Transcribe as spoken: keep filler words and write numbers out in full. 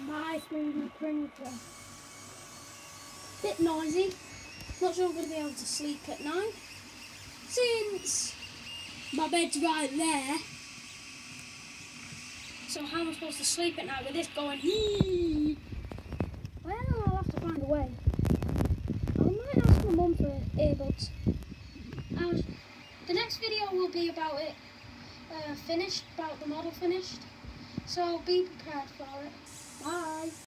my three D printer. Bit noisy. Not sure I'm going to be able to sleep at night, since my bed's right there. So how am I supposed to sleep at night with this going? Hee? Well, I'll have to find a way. I might ask my mum for earbuds. And the next video will be about it uh, finished, about the model finished. So be prepared for it. Bye.